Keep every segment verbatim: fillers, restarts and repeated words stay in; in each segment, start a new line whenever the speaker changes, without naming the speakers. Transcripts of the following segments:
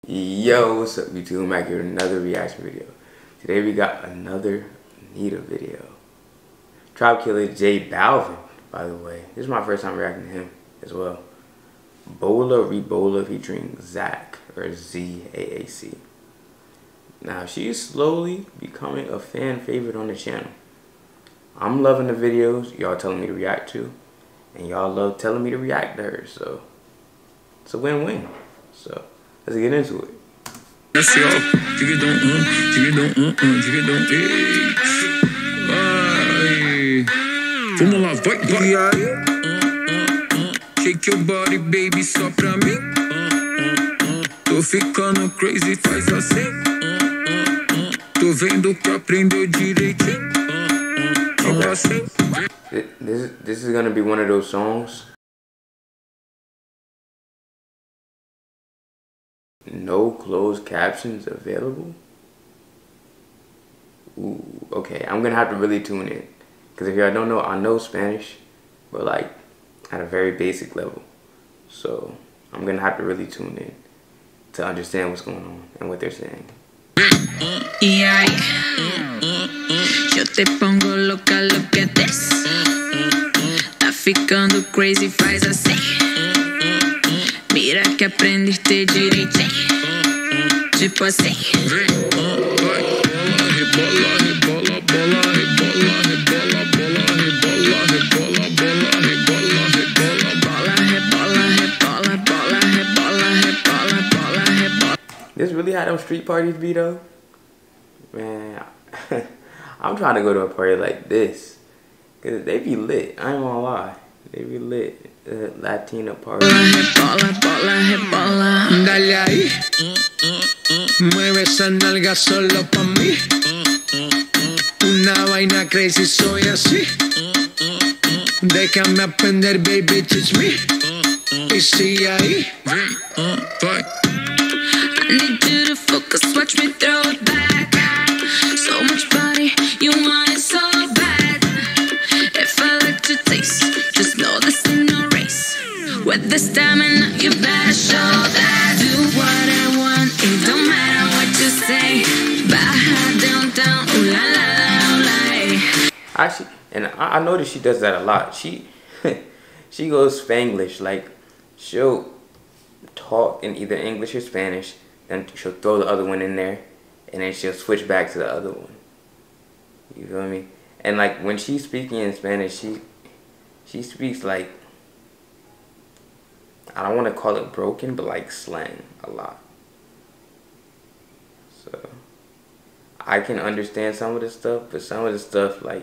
Yo, what's up YouTube? I'm back here with another reaction video. Today we got another Anitta video. Tropkillaz J Balvin, by the way. This is my first time reacting to him as well. Bola, Rebola featuring ZAAC, or Z A A C. Now, she's slowly becoming a fan favorite on the channel. I'm loving the videos y'all telling me to react to, and y'all love telling me to react to her, so it's a win-win. So let's get into it.
Let's go. You don't, uh, you don't, uh, uh, you don't, hey. Vamos lá, vai, vai. Uh, uh, uh. Shake your body, baby, só pra mim. Uh, uh, uh. Tô ficando crazy, faz assim. Uh, uh, uh. Tô vendo que aprendeu direitinho. Uh, uh, uh. Assim.
This, this is gonna be one of those songs. No closed captions available? Ooh, okay, I'm gonna have to really tune in. Because if y'all don't know, I know Spanish, but like at a very basic level. So I'm gonna have to really tune in to understand what's going on and what they're saying.
Y ay, yo te pongo loca, look at this. Tá ficando crazy, faz assim. Mira que aprendiste direitinho. Tipo assim.
Rebola, rebola, rebola, bola, rebola, rebola, bola, rebola, rebola, bola, rebola, rebola,
bola, rebola, rebola, bola, rebola, rebola, bola, rebola.
This really how them street parties be though? Man, I'm trying to go to a party like this. Cause they be lit, I ain't gonna lie. They be lit. Uh, Latina party.
Bola, bola, bola.
Dale ahí. Mueve esa nalga solo pa' mí. Una vaina crazy, soy así. Déjame aprender, baby, teach me. Y sigue ahí.
I need you to focus, watch me throw it back. So much body, you want it so bad. If I like to taste, just know this ain't no race. With the stamina, you better show that. Do what I want, it don't matter what you say. Baja down, down, ooh la la la, ooh la.
Actually, and I, I noticed she does that a lot. She, she goes Spanglish, like she'll talk in either English or Spanish, then she'll throw the other one in there, and then she'll switch back to the other one. You feel me? And like when she's speaking in Spanish, she she speaks like, I don't want to call it broken, but like slang a lot. So I can understand some of the stuff, but some of the stuff like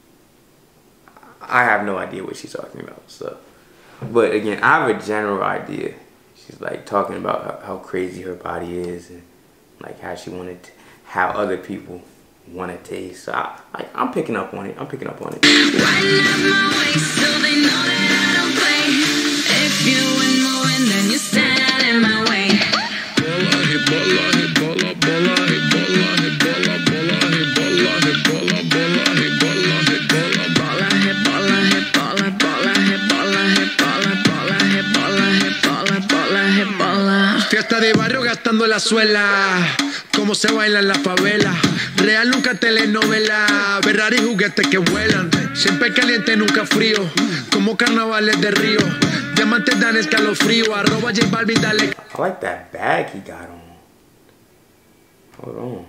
I have no idea what she's talking about. So, but again, I have a general idea. She's like talking about how, how crazy her body is and like how she wanted to, how other people want to taste. So I, like, I'm picking up on it. I'm picking up on it.
Winding up my waist so they know that I don't play. If you ain't moving, then you stand in my way.
Bola, rebola, rebola, bola, rebola, rebola, bola, rebola, rebola, bola, rebola, rebola,
bola, rebola, rebola, bola, rebola, rebola, bola, rebola, rebola, bola, rebola.
Fiesta de barrio gastando la suela. Cómo se baila en la favela. Real nunca telenovela. Ferrari juguetes que vuelan. Siempre caliente, nunca frío. Como carnavales de Río. Diamantes dan escalofrío. Arroba J Balvin, dale.
I like that bag he got on. Hold on.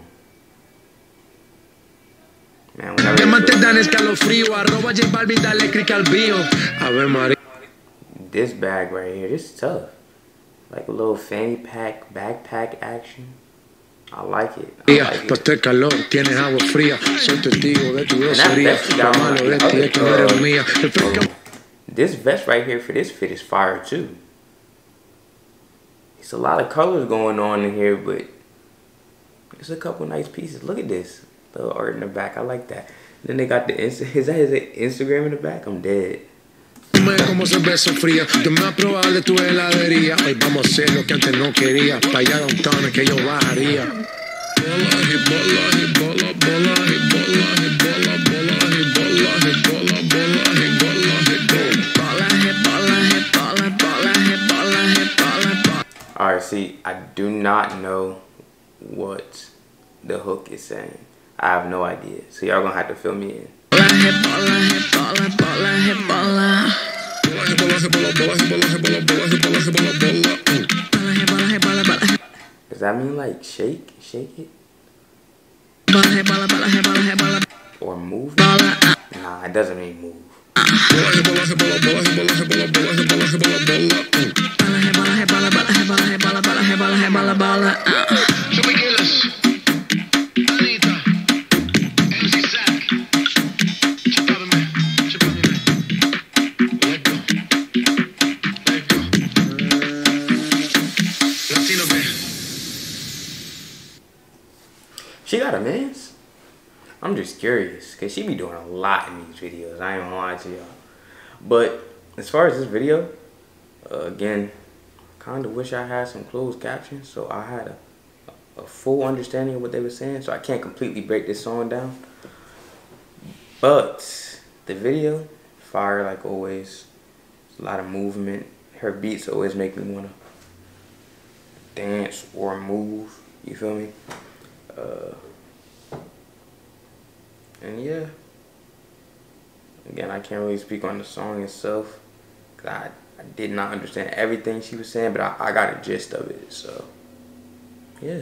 Man,
Diamantes dan escalofrío. Arroba J Balvin, dale click al bio. A ver, María.
This bag right here, this is tough. Like a little fanny pack, backpack action. I like it. I like
it. Este calor, tienes agua fría. Soy testigo de tu grosería.
This vest right here for this fit is fire too. It's a lot of colors going on in here, but there's a couple nice pieces. Look at this little art in the back. I like that. Then they got the Insta. Is that his Instagram in the back? I'm dead.
Como cerveza fría, yo me probable tu heladería. Hoy vamos a hacer lo que antes no quería. Pa' allá downtown que yo bajaría. Bola, rebola, rebola, bola, rebola, rebola, bola, rebola, rebola, bola, rebola, rebola.
Bola, rebola, rebola, bola, rebola, rebola, bola.
Alright, see, I do not know what the hook is saying. I have no idea. So y'all gonna have to fill me in.
Bola, Rebola, Rebola, Bola, Rebola.
Does that mean like shake? Shake it?
Bola, Rebola, Bola, Rebola, Rebola.
Or move?
Bola, uh.
Nah, it doesn't mean move.
Bola, Rebola, Rebola, Bola, Rebola, Rebola, Bola, Rebola, Rebola, Bola. Bola, Rebola, Rebola, Bola, Rebola, Rebola, Bola, Rebola, Rebola, Bola, uh.
Tropkillaz, Anitta, Z A C. Chip out of me, chip out of me. Let go, let go. Latino man.
She got a man's? I'm just curious, because she be doing a lot in these videos. I ain't gonna lie to y'all. But as far as this video, uh, again, kind of wish I had some closed captions so I had a, a full understanding of what they were saying. So I can't completely break this song down. But the video, fire like always. There's a lot of movement. Her beats always make me want to dance or move. You feel me? Uh, And yeah, again, I can't really speak on the song itself, cause I, I did not understand everything she was saying, but I, I got a gist of it, so yeah,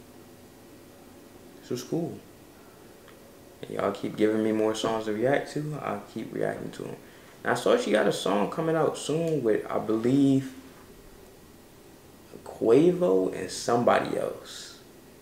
this was cool. And y'all keep giving me more songs to react to, I'll keep reacting to them. And I saw she got a song coming out soon with, I believe, Quavo and somebody else.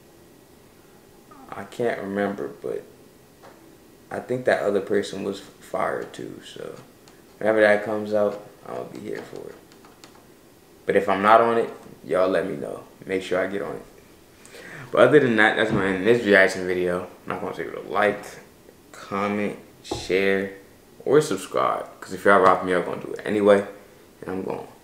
I can't remember, but I think that other person was fired too, so whenever that comes out, I'll be here for it. But if I'm not on it, y'all let me know. Make sure I get on it. But other than that, that's my end of this reaction video. I'm not going to say to like, comment, share, or subscribe. Because if y'all rock me, I'm going to do it anyway. And I'm going.